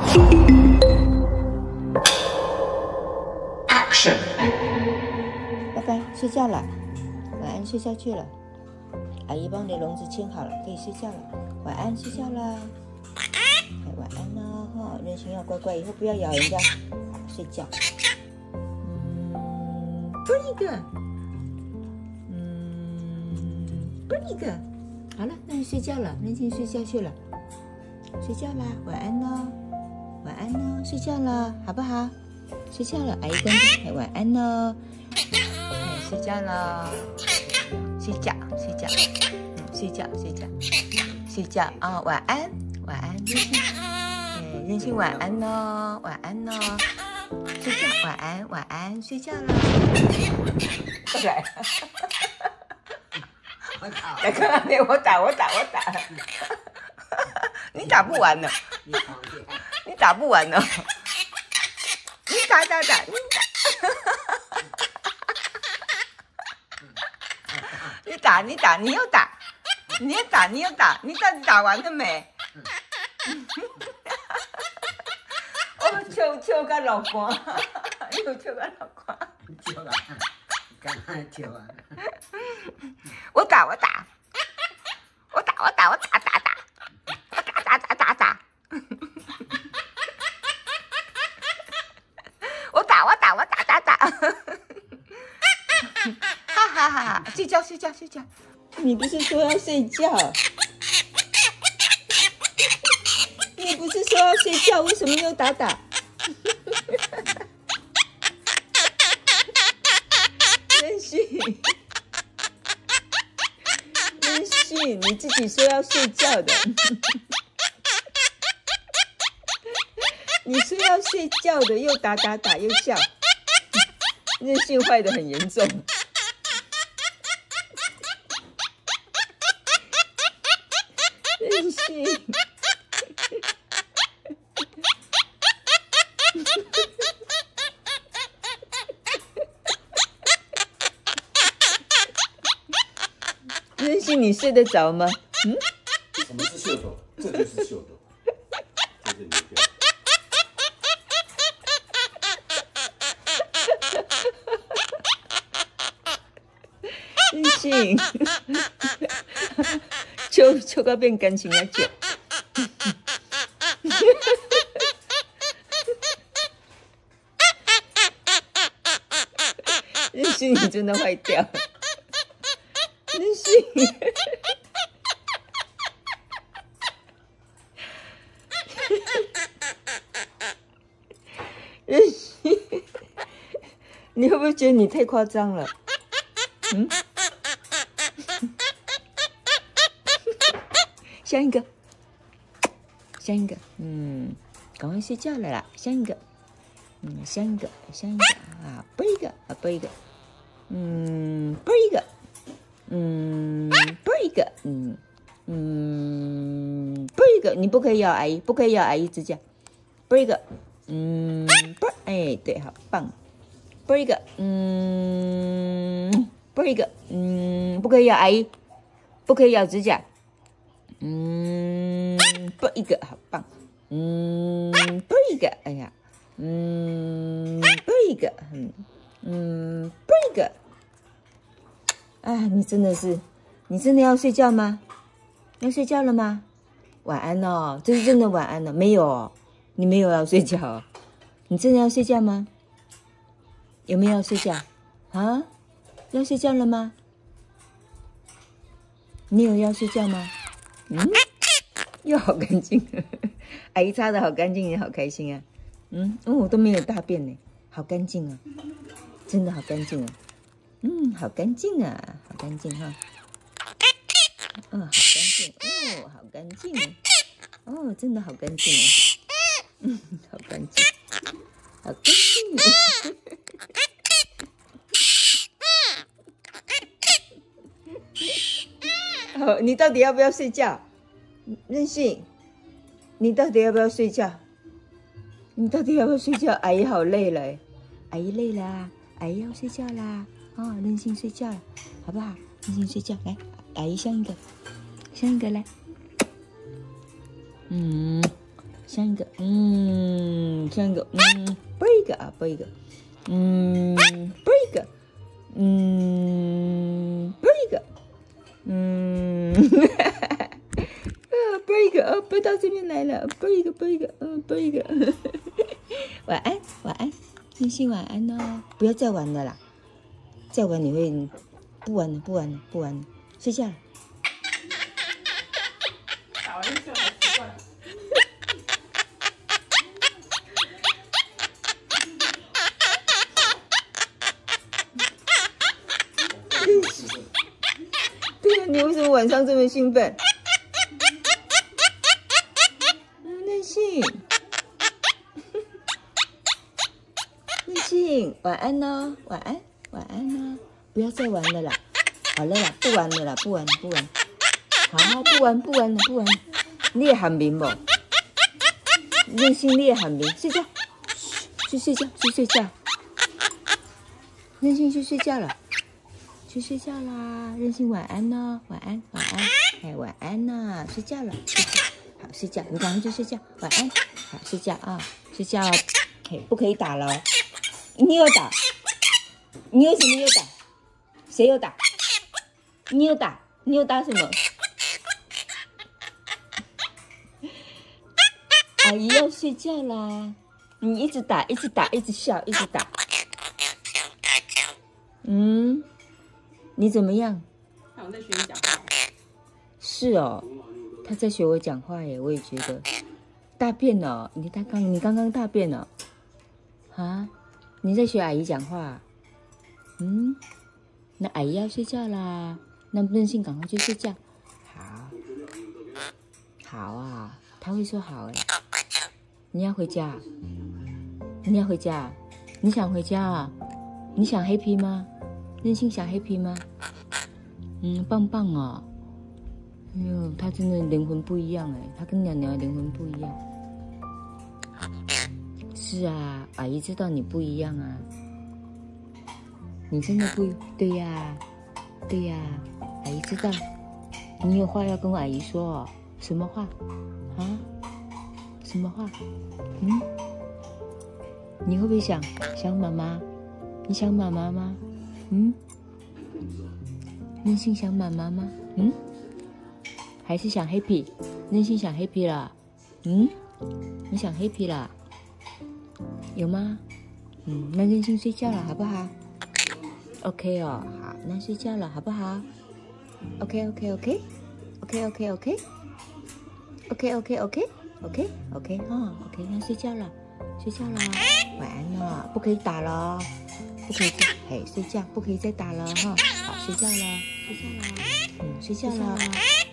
Action！ 拜拜，睡觉了，晚安，睡觉去了。阿姨帮你笼子牵好了，可以睡觉了。晚安，睡觉了。晚安哦，哈，任性要乖乖，以后不要咬人家。好，睡觉。Pretty good。Pretty good。好了，那你睡觉了，任性睡觉去了。睡觉啦，晚安喽，晚安喽，睡觉了，好不好？睡觉了，阿姨关灯，晚安喽。睡觉了，睡觉，睡觉，睡觉，睡觉，睡觉啊！晚安，晚安，任性，任性晚安喽，晚安喽，睡觉，晚安，晚安，睡觉了。过来，来看那边，我打，你打不完呢，你打不完呢，你打，你打。你打，你又打，你又打，你到底打完了没？哦，笑个老公，又笑个老公。 笑啊！干嘛笑啊？ 我打，我打。哈哈，睡觉。你不是说要睡觉？你不是说要睡觉？为什么又打？任性，你自己说要睡觉的。你说要睡觉的，又打又笑，任性坏得很严重。任性，任性，你睡得着吗？ 什么是秀逗？这就是秀逗，这是你的。 任性，笑到变感情啊酒。任性，你真的坏掉。任性，任性，你会不会觉得你太夸张了？像一个，赶快睡觉了啦，像一个啊，啵一个，啵一个，你不可以咬阿姨，指甲，啵一个，啵，哎，对，好棒，啵一个，啵一个，不可以咬阿姨，不可以咬指甲。啵一个，好棒。啵一个，哎呀，啵一个，啵一个。啊，你真的要睡觉吗？要睡觉了吗？晚安哦，这是真的晚安了，没有哦，你没有要睡觉哦，你真的要睡觉吗？有没有要睡觉？啊？要睡觉了吗？你有要睡觉吗？又好干净，阿姨擦的好干净，也好开心啊。我都没有大便呢，好干净啊，真的好干净啊。好干净啊，好干净哈。好干净，好干净，真的好干净啊。好干净，好干净。好，你到底要不要睡觉？任性，你到底要不要睡觉？阿姨好累了，阿姨累了啊，阿姨要睡觉啦。任性睡觉了，好不好？任性睡觉，来，阿姨像一个来，像一个， 像一个break 啊 break， break， break， break， 飞到这边来了 break break， 晚安晚安，任性晚安哦，不要再玩了啦，再玩你会不玩了不玩了不玩了，睡觉了。 打完就还习惯。 对呀，你为什么晚上这么兴奋？任性，任性，晚安哦，晚安，晚安哦，不要再玩了啦，好了啦，不玩了啦，不玩了，不玩，好，不玩了，不玩了，你也喊名不？任性，你也喊名，睡觉，去睡觉，去睡觉，任性去睡觉了。去睡觉啦，任性晚安哦，晚安晚安，哎晚安呐，睡觉了，睡觉，好睡觉，你赶快去睡觉，晚安，好睡觉啊，睡觉，嘿不可以打了，你又打，你为什么又打？谁又打？你又打，你又打什么？阿姨要睡觉啦，你一直打，一直打，一直笑，一直打，你怎么样？ 他好像在学你讲话。 是哦，他在学我讲话耶，我也觉得。大便哦，你刚刚大便哦，啊？你在学阿姨讲话？那阿姨要睡觉啦，那任性赶快去睡觉。好，好啊，他会说好哎。你要回家？你要回家？你想回家啊？你想黑皮吗？任性想黑皮吗？棒棒哦。哎呦，他真的灵魂不一样哎，他跟娘娘的灵魂不一样。是啊，阿姨知道你不一样啊。你真的不对呀，对呀，阿姨知道。你有话要跟阿姨说哦？什么话？啊？什么话？你会不会想妈妈？你想妈妈吗？任性想妈妈吗？还是想 happy？ 任性想 happy 啦？你想 happy 啦？有吗？那任性睡觉了好不好 ？OK 哦，好，那睡觉了好不好 ？OK， 哈 ，OK， 那睡觉了，晚安了，不可以打了，不可以睡觉，不可以再打了哈，好，睡觉了，睡觉了。